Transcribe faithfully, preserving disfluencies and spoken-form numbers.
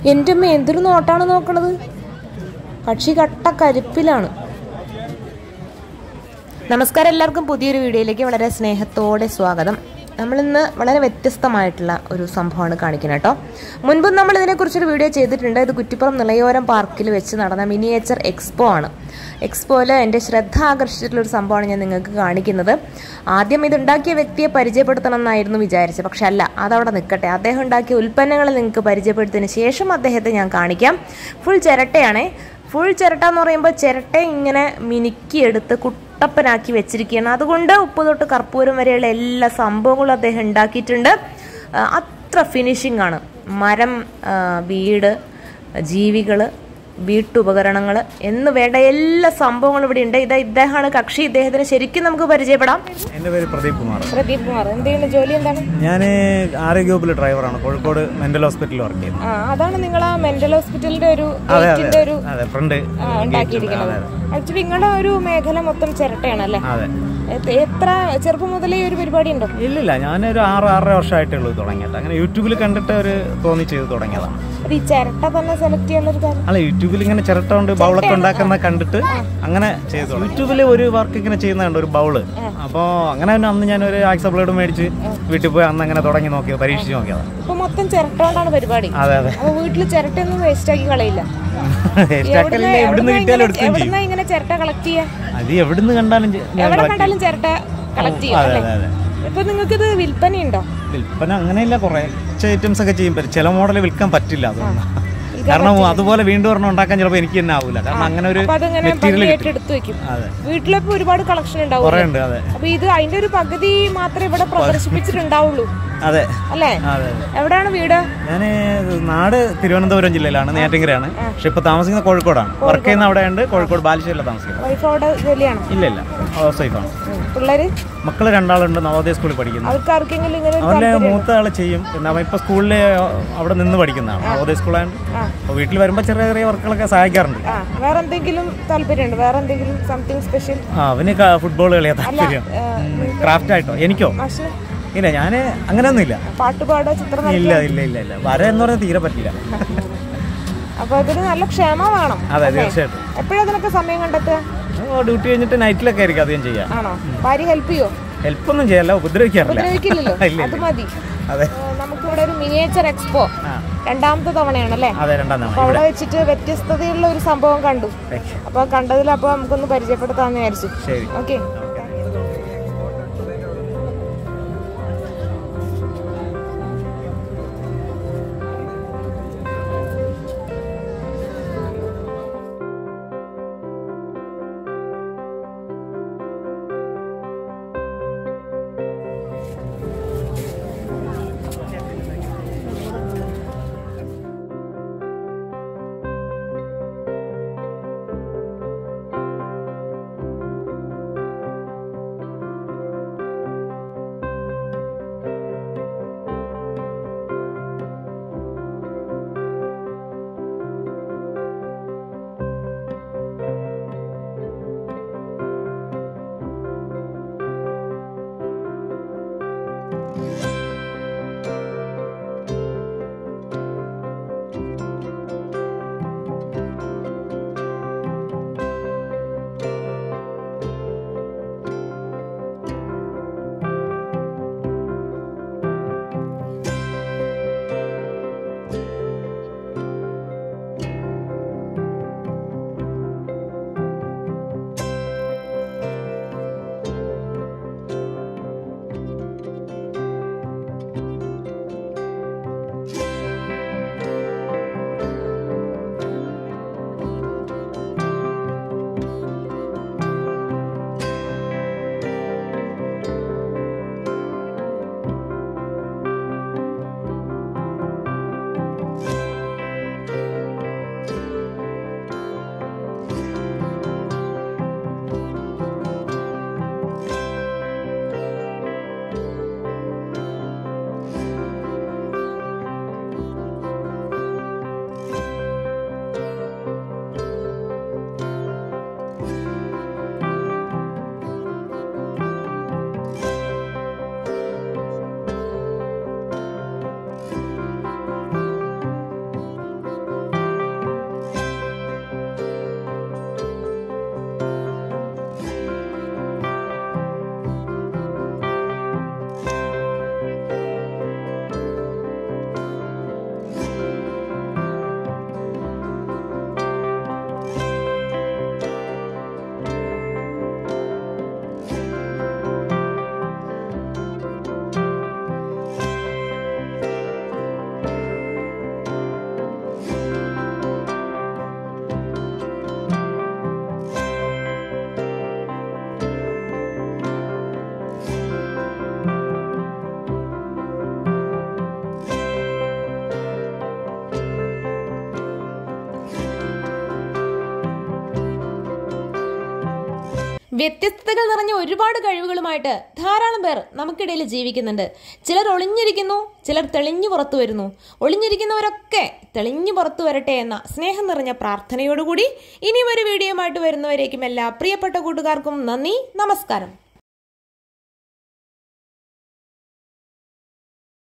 എൻ്റെ അമ്മ എന്തൊരു നോട്ടാണ് നോക്കണത്. പക്ഷി കട്ട കരുപ്പിലാണ്. നമസ്കാരം, എല്ലാവർക്കും പുതിയൊരു വീഡിയോയിലേക്ക് വളരെ സ്നേഹത്തോടെ സ്വാഗതം. നമ്മളിന്ന് വളരെ വ്യത്യസ്തമായിട്ടുള്ള ഒരു സംഭവമാണ് കാണിക്കുന്നത് കേട്ടോ. മുൻപും നമ്മൾ ഇതിനെക്കുറിച്ചൊരു വീഡിയോ ചെയ്തിട്ടുണ്ട്. ഇത് കുറ്റിപ്പുറം നിളയോരം പാർക്കിൽ വെച്ച് നടന്ന മിനിയേച്ചർ എക്സ്പോ ആണ്. എക്സ്പോയിൽ എൻ്റെ ശ്രദ്ധ ആകർഷിച്ചിട്ടുള്ളൊരു സംഭവമാണ് ഞാൻ നിങ്ങൾക്ക് കാണിക്കുന്നത്. ആദ്യം ഇതുണ്ടാക്കിയ വ്യക്തിയെ പരിചയപ്പെടുത്തണം എന്നായിരുന്നു വിചാരിച്ചത്. പക്ഷെ അല്ല, അതവിടെ നിൽക്കട്ടെ. അദ്ദേഹം ഉണ്ടാക്കിയ ഉൽപ്പന്നങ്ങൾ നിങ്ങൾക്ക് പരിചയപ്പെടുത്തിയതിന് ശേഷം അദ്ദേഹത്തെ ഞാൻ കാണിക്കാം. ഫുൾ ചിരട്ടയാണേ. ഫുൾ ചിരട്ട എന്ന് പറയുമ്പോൾ ചിരട്ട ഇങ്ങനെ മിനുക്കിയെടുത്ത് കുട്ടപ്പനാക്കി വെച്ചിരിക്കുകയാണ്. അതുകൊണ്ട് ഉപ്പ് തൊട്ട് കർപ്പൂരം വരെയുള്ള എല്ലാ സംഭവങ്ങളും അദ്ദേഹം ഉണ്ടാക്കിയിട്ടുണ്ട്. അത്ര ഫിനിഷിംഗ് ആണ്. മരം, വീട്, ജീവികൾ, വീട്ടുപകരണങ്ങൾ എന്ന് വേണ്ട എല്ലാ സംഭവങ്ങളും ഇവിടെ ഉണ്ട്. ഇതാ ഇദ്ദേഹമാണ് കക്ഷി. ഇദ്ദേഹത്തിന് ശരിക്കും നമുക്ക് പരിചയപ്പെടാം. എൻ്റെ പേര് പ്രദീപ് കുമാർ. പ്രദീപ് കുമാർ എന്ത് ചെയ്യുന്ന ജോലി എന്താണ്? ഞാൻ ആരോഗ്യ വകുപ്പിലെ ഡ്രൈവറാണ്. കോഴിക്കോട് മെന്റൽ ഹോസ്പിറ്റലിൽ വർക്ക് ചെയ്യുന്നത്. അതാണ് നിങ്ങൾ ആ മെന്റൽ ഹോസ്പിറ്റലിന്റെ ഒരു ഒരു ഫ്രണ്ട് ഉണ്ടാക്കിയിരിക്കുന്നത്. ആക്ച്വലി നിങ്ങളുടെ ഒരു മേഖല മൊത്തം ചിരട്ടയാണല്ലേ? അതെ. എത്ര ചെറുപ്പം മുതലേ ഒരു പരിപാടി ഉണ്ടോ? ഇല്ലില്ല, ഞാനൊരു ആറ് ആറര വർഷമായിട്ടുള്ളൂ തുടങ്ങിയത്. അങ്ങനെ യൂട്യൂബിൽ കണ്ടിട്ട് ഒരു തോന്നി ചെയ്ത് തുടങ്ങിയതാണ്. ഈ ചിരട്ട തന്നെ സെലക്ട് ചെയ്യാനുള്ള ഒരു കാര്യം അല്ല, യൂട്യൂബിൽ ഇങ്ങനെ ചിരട്ട കൊണ്ട് ബൗളൊക്കെ ഉണ്ടാക്കുന്ന കണ്ടിട്ട് അങ്ങനെ ചെയ്തു. യൂട്യൂബിൽ ഒരു വർക്ക് ഇങ്ങനെ ചെയ്യുന്നുണ്ട്, ഒരു ബൗള്. അപ്പോൾ അങ്ങനെ അന്ന് ഞാൻ ഒരു ആക്സ ബ്ലേഡ് മേടിച്ച് വീട്ടിൽ പോയി അന്ന് അങ്ങനെ തുടങ്ങി നോക്കിയത്, പരീക്ഷിച്ച് നോക്കിയതാണ്. ഇപ്പൊ മൊത്തം ചിരട്ട കൊണ്ടാണ് പരിപാടി. അതെ അതെ. അപ്പൊ വീട്ടില് ചിരട്ടയൊന്നും വേസ്റ്റ് ആക്കി കളയില്ല. എവിടുന്ന് കിട്ടിയാലും എടുക്കുകയും ചെയ്യും. ഇങ്ങനെ ചിരട്ട കളക്ട് ചെയ്യാം. അത് എവിടുന്ന് കണ്ടാലും എവിടെ കണ്ടാലും ചിരട്ട കളക്ട് ചെയ്യാം. ഇപ്പൊ നിങ്ങൾക്ക് ഇത് വിൽപ്പനയുണ്ടോ? വിൽപ്പന അങ്ങനെയില്ല, കുറച്ച് ഐറ്റംസ് ഒക്കെ ചെയ്യും. ചില മോഡൽ വിൽക്കാൻ പറ്റില്ല, അതുകൊണ്ട്. കാരണം അതുപോലെ വീണ്ടും ഒരെണ്ണം ഉണ്ടാക്കാൻ ചിലപ്പോൾ എനിക്ക് തന്നെ ആവില്ല. കാരണം അങ്ങനെ ഒരു വീട്ടിലൊക്കെ ഒരുപാട് കളക്ഷൻ ഉണ്ടാവും. അപ്പൊ ഇത് അതിന്റെ ഒരു പകുതി മാത്രമേ ഇവിടെ പ്രദർശിപ്പിച്ചിട്ടുണ്ടാവുള്ളൂ. അതെ അല്ലേ? എവിടെയാണ് വീട്? ഞാൻ നാട് തിരുവനന്തപുരം ജില്ലയിലാണ്, നെയ്യാറ്റിൻകരയാണ്. പക്ഷെ ഇപ്പൊ താമസിക്കുന്നത് കോഴിക്കോടാണ്. വർക്ക് ചെയ്യുന്ന അവിടെ ഉണ്ട്, കോഴിക്കോട് ബാലുശ്ശേരിയിലാണ് താമസിക്കുന്നത്. വൈഫ് അവിടെ ജോലിയാണ്? ഇല്ല ഇല്ല, ഹൗസ് വൈഫാണ്. പിള്ളേര്? മക്കള് രണ്ടാളുണ്ട്, നവോദയ സ്കൂളിൽ പഠിക്കുന്നു. അവരുടെ മൂത്ത ആള് ചെയ്യും. പിന്നെ അവൻ ഇപ്പൊ സ്കൂളിൽ അവിടെ നിന്ന് പഠിക്കുന്നതാണ്, നവോദയ സ്കൂളാണ്. അപ്പൊ വീട്ടിൽ വരുമ്പോ ചെറിയ ചെറിയ വർക്കുകളൊക്കെ സഹായിക്കാറുണ്ട്. വേറെ എന്തെങ്കിലും താല്പര്യമുണ്ട്? വേറെ എന്തെങ്കിലും സംതിങ് സ്പെഷ്യൽ? ആ, അവന് ഫുട്ബോൾ കളിയാ താല്പര്യം. ക്രാഫ്റ്റ് ആയിട്ടോ? എനിക്കോ? ഇല്ല, ഞാന് അങ്ങനെയൊന്നും ഇല്ല. പാട്ട് പാടോ, ചിത്രം? ഇല്ല ഇല്ല ഇല്ല ഇല്ല, വര എന്ന് പറഞ്ഞാൽ തീരെ പറ്റില്ല. അപ്പൊ അതിന് നല്ല ക്ഷമ വേണം. അതെ, തീർച്ചയായിട്ടും. എപ്പോഴും അതിനൊക്കെ സമയം കണ്ടെത്തുക? ഡ്യൂട്ടി കഴിഞ്ഞിട്ട് നൈറ്റിലൊക്കെ ആയിരിക്കും അധികം ചെയ്യാം. ആണോ? ഭാര്യ ഹെൽപ്പ് ചെയ്യോ? ഹെൽപ്പ് ഒന്നും ചെയ്യല്ല, ഉപദ്രവിക്കാറില്ല. അത് മതി. അതെ. നമുക്കിവിടെ ഒരു മിനിയേച്ചർ എക്സ്പോ രണ്ടാമത്തെ തവണയാണല്ലേ? അതെ, രണ്ടാം തവണ. അവിടെ വെച്ചിട്ട് വ്യത്യസ്തതയുള്ള ഒരു സംഭവം കണ്ടു. അപ്പൊ കണ്ടതിൽ അപ്പൊ നമുക്കൊന്ന് പരിചയപ്പെടുത്താന്ന് വിചാരിച്ചു. ശരി, ഓക്കെ. വ്യത്യസ്തതകൾ നിറഞ്ഞ ഒരുപാട് കഴിവുകളുമായിട്ട് ധാരാളം പേർ നമുക്കിടയിൽ ജീവിക്കുന്നുണ്ട്. ചിലർ ഒളിഞ്ഞിരിക്കുന്നു, ചിലർ തെളിഞ്ഞു പുറത്തു വരുന്നു. ഒളിഞ്ഞിരിക്കുന്നവരൊക്കെ തെളിഞ്ഞു പുറത്തു വരട്ടെ എന്ന സ്നേഹം നിറഞ്ഞ പ്രാർത്ഥനയോടുകൂടി ഇനിയും ഒരു വീഡിയോയുമായിട്ട് വരുന്നവരേക്കും എല്ലാ പ്രിയപ്പെട്ട കൂട്ടുകാർക്കും നന്ദി, നമസ്കാരം.